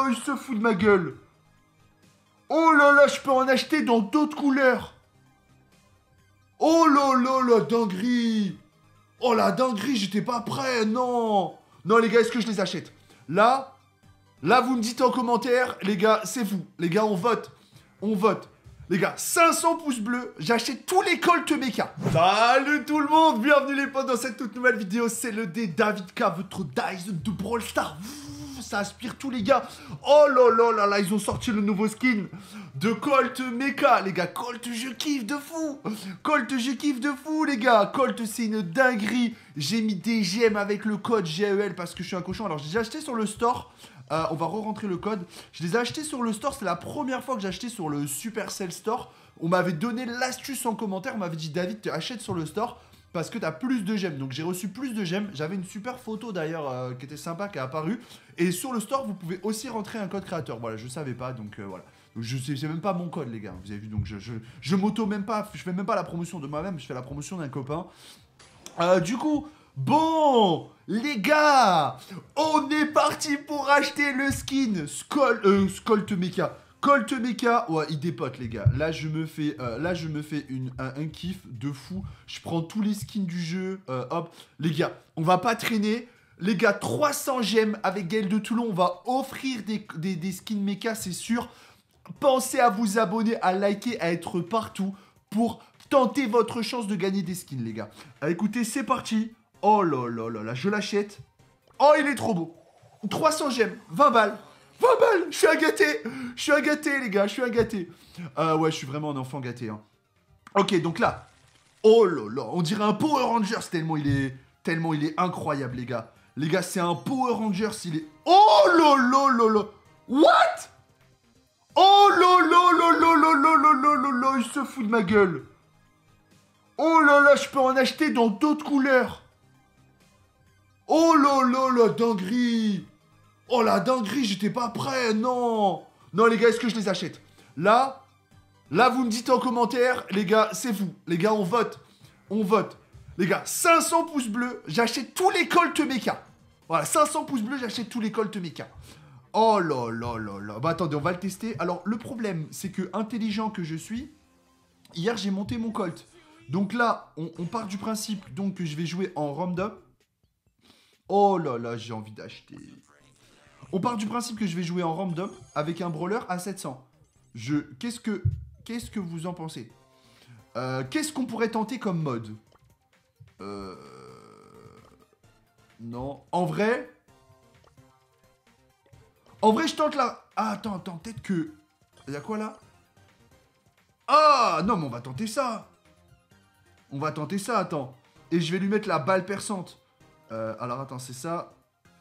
il se fout de ma gueule. Oh là là, je peux en acheter dans d'autres couleurs. Oh là là, la dinguerie. Oh la dinguerie, j'étais pas prêt, non. Non les gars, est-ce que je les achète? Là, vous me dites en commentaire, les gars, c'est vous. Les gars, on vote. On vote. Les gars, 500 pouces bleus, j'achète tous les Colt Mecha. Salut tout le monde, bienvenue les potes dans cette toute nouvelle vidéo. C'est le dé David K, votre Dyson de Brawl Stars. Ça aspire tous les gars. Oh là là là là, ils ont sorti le nouveau skin de Colt Mecha. Les gars, Colt, je kiffe de fou. Colt, je kiffe de fou, les gars. Colt, c'est une dinguerie. J'ai mis des gemmes avec le code GEL parce que je suis un cochon. Alors, j'ai acheté sur le store. On va re-rentrer le code. Je les ai achetés sur le store. C'est la première fois que j'ai acheté sur le Supercell Store. On m'avait donné l'astuce en commentaire. On m'avait dit, David, tu achètes sur le store parce que tu as plus de gemmes. Donc j'ai reçu plus de gemmes. J'avais une super photo d'ailleurs qui était sympa, qui est apparue. Et sur le store, vous pouvez aussi rentrer un code créateur. Voilà, je savais pas. Donc voilà. Donc c'est même pas mon code, les gars. Vous avez vu, donc je m'auto même pas. Je fais même pas la promotion de moi-même. Je fais la promotion d'un copain. Du coup... Bon, les gars, on est parti pour acheter le skin Colt Mecha. Colt Mecha, ouais, il dépote, les gars. Là, je me fais un kiff de fou. Je prends tous les skins du jeu. Hop, les gars, on va pas traîner. Les gars, 300 gemmes avec Gaël de Toulon. On va offrir des skins Mecha, c'est sûr. Pensez à vous abonner, à liker, à être partout pour tenter votre chance de gagner des skins, les gars. Écoutez, c'est parti. Oh là là là là, je l'achète. Oh, il est trop beau. 300 gemmes, 20 balles. 20 balles, je suis un gâté. Je suis un gâté, les gars, je suis un gâté. Ouais, je suis vraiment un enfant gâté. Hein. Ok, donc là. Oh là là, on dirait un Power Rangers tellement il est incroyable, les gars. Les gars, c'est un Power Rangers, il est... Oh là là là là. What? Oh là là là là là là là là là là, il se fout de ma gueule. Oh là là, je peux en acheter dans d'autres couleurs. Oh là là, la dinguerie. Oh la dinguerie, j'étais pas prêt, non. Non les gars, est-ce que je les achète? Là, vous me dites en commentaire, les gars, c'est vous. Les gars, on vote. On vote. Les gars, 500 pouces bleus, j'achète tous les Colt Mecha. Voilà, 500 pouces bleus, j'achète tous les Colt Mecha. Oh là là là là. Bah attendez, on va le tester. Alors, le problème, c'est que, intelligent que je suis, hier, j'ai monté mon Colt. Donc là, on part du principe donc, que je vais jouer en random. Oh là là, j'ai envie d'acheter. On part du principe que je vais jouer en random avec un brawler à 700. Qu'est-ce que vous en pensez? Qu'est-ce qu'on pourrait tenter comme mode? Non. En vrai, je tente là. Ah, attends, peut-être que... Il y a quoi là? Ah, non, mais on va tenter ça. On va tenter ça, attends. Et je vais lui mettre la balle perçante. Alors attends, c'est ça.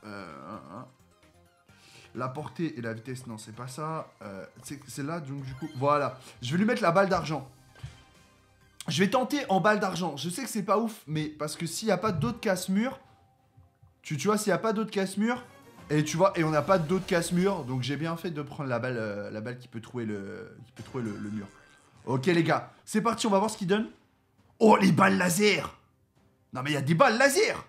La portée et la vitesse, non, c'est pas ça. C'est là, donc du coup, voilà. Je vais lui mettre la balle d'argent. Je vais tenter en balle d'argent. Je sais que c'est pas ouf, mais parce que s'il n'y a pas d'autres casse-murs, tu vois, s'il n'y a pas d'autres casse-murs, et tu vois, et on n'a pas d'autres casse-murs, donc j'ai bien fait de prendre la balle qui peut trouver le mur. Ok les gars, c'est parti, on va voir ce qu'il donne. Oh, les balles laser. Non mais il y a des balles laser.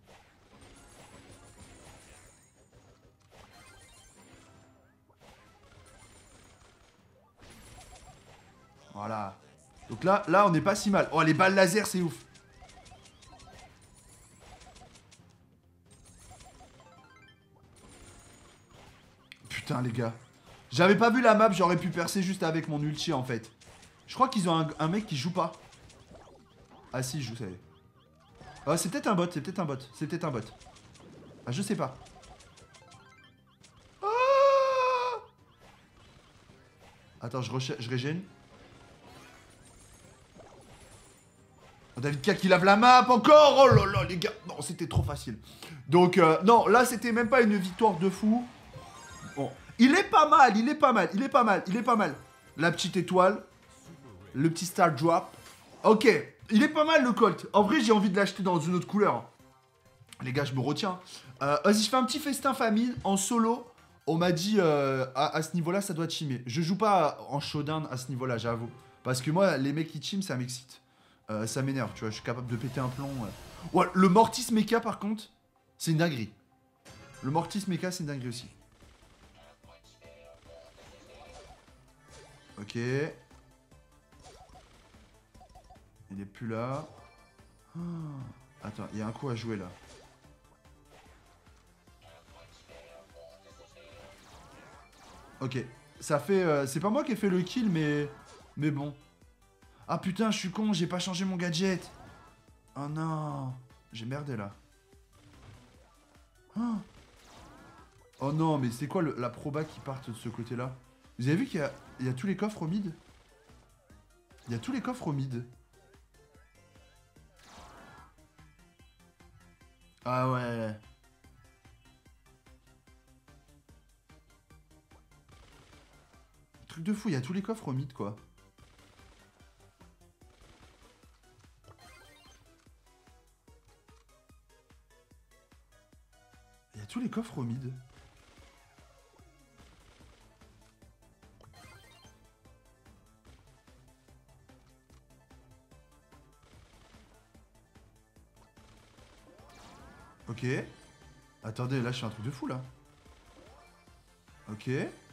Voilà. Donc là, on n'est pas si mal. Oh, les balles laser, c'est ouf. Putain, les gars. J'avais pas vu la map, j'aurais pu percer juste avec mon ulti, en fait. Je crois qu'ils ont un mec qui joue pas. Ah si, il joue, ça y est. Oh, c'est peut-être un bot, Ah, je sais pas. Ah, attends, je régène. Oh, David K qui lave la map encore. Oh là là, les gars. Non, c'était trop facile. Donc, non, là, c'était même pas une victoire de fou. Bon, il est pas mal. La petite étoile. Le petit star drop. Ok, il est pas mal le Colt. En vrai, j'ai envie de l'acheter dans une autre couleur. Les gars, je me retiens. Vas-y, je fais un petit festin famille en solo. On m'a dit, à ce niveau-là, ça doit teamer. Je joue pas en showdown à ce niveau-là, j'avoue. Parce que moi, les mecs qui team, ça m'excite. Ça m'énerve, tu vois. Je suis capable de péter un plomb. Ouais, le Mortis Mecha, par contre, c'est une dinguerie. Le Mortis Mecha, c'est une dinguerie aussi. Ok. Il est plus là. Oh. Attends, il y a un coup à jouer là. Ok. Ça fait... c'est pas moi qui ai fait le kill, mais... Mais bon. Ah putain, je suis con, j'ai pas changé mon gadget. Oh non. J'ai merdé là. Oh, oh non, mais c'est quoi la proba qui part de ce côté-là? Vous avez vu qu'il y a tous les coffres au mid? Il y a tous les coffres au mid. Ah ouais. Truc de fou, il y a tous les coffres au mid, quoi. Il y a tous les coffres au mid. Ok. Attendez, là, je fais un truc de fou, là. Ok.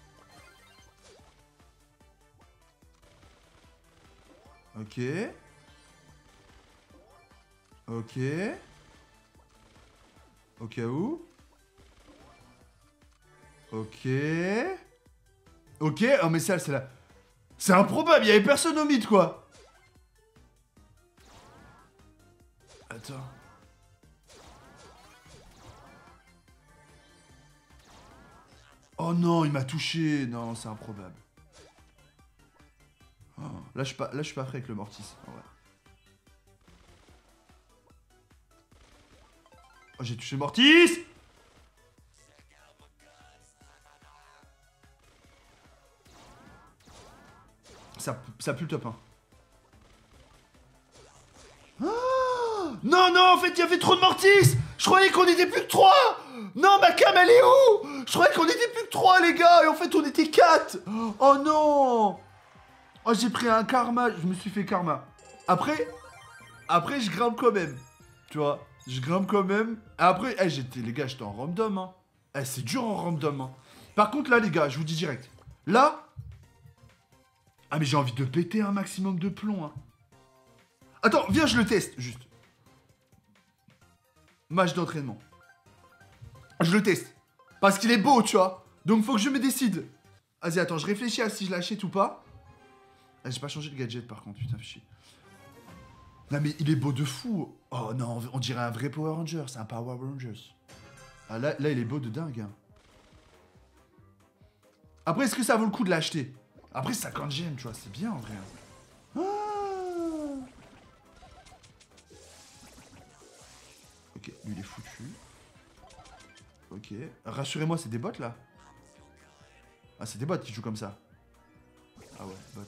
Ok. Ok. Au cas où. Ok. Ok. Oh, mais ça, c'est là. C'est improbable, il y avait personne au mid, quoi. Attends. Oh non, il m'a touché. Non, c'est improbable. Oh, là, je suis pas prêt avec le Mortis. En vrai. Oh, j'ai touché le Mortis. Ça pue le top 1. Oh non, non, en fait, il y avait trop de Mortis. Je croyais qu'on était plus que 3. Non, ma cam, elle est où? Je croyais qu'on était plus que 3, les gars. Et en fait, on était 4. Oh non. Oh, j'ai pris un karma. Je me suis fait karma. Après, je grimpe quand même. Tu vois, je grimpe quand même. Après, les gars, j'étais en random. Hein. C'est dur en random. Hein. Par contre, là, les gars, je vous dis direct. Là... Ah, mais j'ai envie de péter un maximum de plomb. Hein. Attends, viens, je le teste, juste. Match d'entraînement. Je le teste. Parce qu'il est beau, tu vois. Donc, faut que je me décide. Vas-y, attends, je réfléchis à si je l'achète ou pas. Ah, j'ai pas changé de gadget, par contre. Putain, chier. Non, mais il est beau de fou. Oh non, on dirait un vrai Power Ranger. C'est un Power Rangers. Ah, là, il est beau de dingue. Hein. Après, est-ce que ça vaut le coup de l'acheter? Après, 50 gemmes, tu vois, c'est bien en vrai. Ah ok, lui, il est foutu. Ok. Rassurez-moi, c'est des bots, là? Ah, c'est des bots qui jouent comme ça. Ah ouais, bots.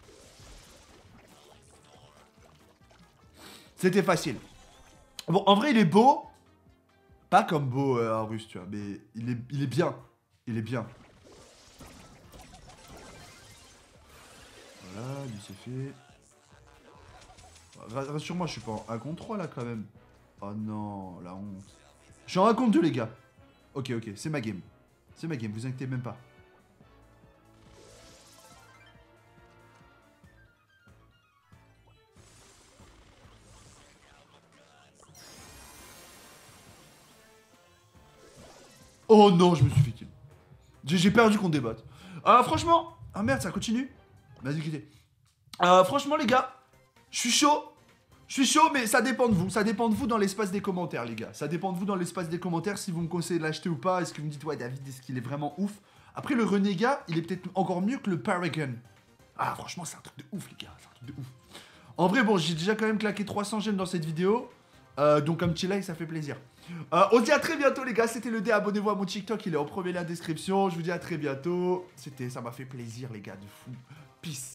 C'était facile. Bon, en vrai, il est beau. Pas comme beau en russe, tu vois, mais il est bien. Il est bien. Voilà, lui c'est fait. Rassure-moi, je suis pas en 1 contre 3 là quand même. Oh non, la honte. Je suis en 1 contre 2 les gars. Ok, ok, c'est ma game. C'est ma game, vous inquiétez même pas. Oh non, je me suis fait kill. J'ai perdu contre des bots. Franchement... Ah merde, ça continue. Vas-y, quittez. Franchement les gars, je suis chaud. Je suis chaud, mais ça dépend de vous. Ça dépend de vous dans l'espace des commentaires, les gars. Ça dépend de vous dans l'espace des commentaires si vous me conseillez de l'acheter ou pas. Est-ce que vous me dites, ouais, David, est-ce qu'il est vraiment ouf? Après, le Renégat, il est peut-être encore mieux que le Paragon. Ah, franchement, c'est un truc de ouf, les gars. C'est un truc de ouf. En vrai, bon, j'ai déjà quand même claqué 300 gemmes dans cette vidéo. Donc, un petit like, ça fait plaisir. On se dit à très bientôt, les gars. C'était le dé. Abonnez-vous à mon TikTok. Il est en premier lien de description. Je vous dis à très bientôt. Ça m'a fait plaisir, les gars, de fou. Peace.